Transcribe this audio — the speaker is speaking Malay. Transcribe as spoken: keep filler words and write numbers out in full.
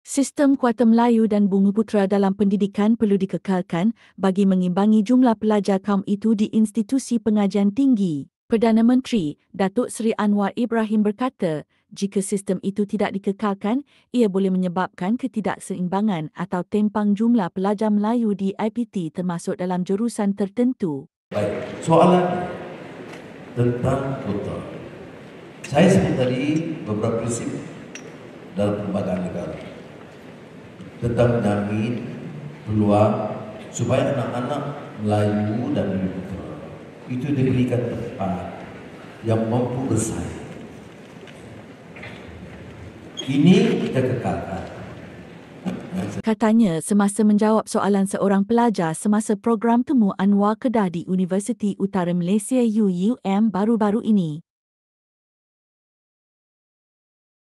Sistem Kuarta Melayu dan Bumiputera dalam pendidikan perlu dikekalkan bagi mengimbangi jumlah pelajar kaum itu di institusi pengajian tinggi. Perdana Menteri, Datuk Seri Anwar Ibrahim berkata, jika sistem itu tidak dikekalkan, ia boleh menyebabkan ketidakseimbangan atau tempang jumlah pelajar Melayu di I P T termasuk dalam jurusan tertentu. Baik, soalan tentang kuota. Saya sebut tadi beberapa prinsip dalam perlembagaan negara tentang menjamin peluang supaya anak-anak Melayu dan Bumiputera itu diberikan tempat yang mampu bersaing. Ini kita kekalkan. Katanya semasa menjawab soalan seorang pelajar semasa program temu Anwar Kedah di Universiti Utara Malaysia U U M baru-baru ini.